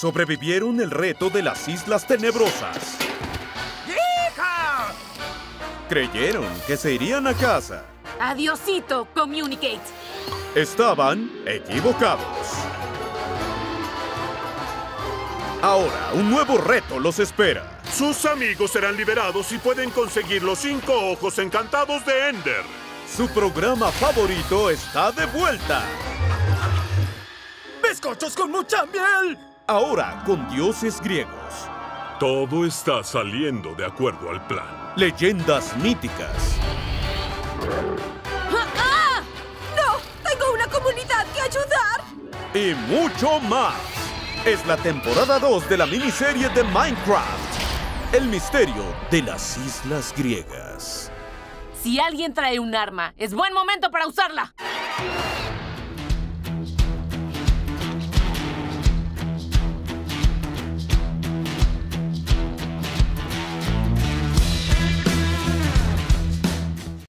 sobrevivieron el reto de las Islas Tenebrosas. ¡Hija! Creyeron que se irían a casa. Adiosito, Communicate. Estaban equivocados. Ahora, un nuevo reto los espera. Sus amigos serán liberados y pueden conseguir los 5 ojos encantados de Ender. Su programa favorito está de vuelta. ¡Bizcochos con mucha miel! Ahora con dioses griegos. Todo está saliendo de acuerdo al plan. Leyendas míticas. ¡Ah! ¡No! ¡Tengo una comunidad que ayudar! Y mucho más. Es la temporada 2 de la miniserie de Minecraft. El misterio de las islas griegas. Si alguien trae un arma, es buen momento para usarla.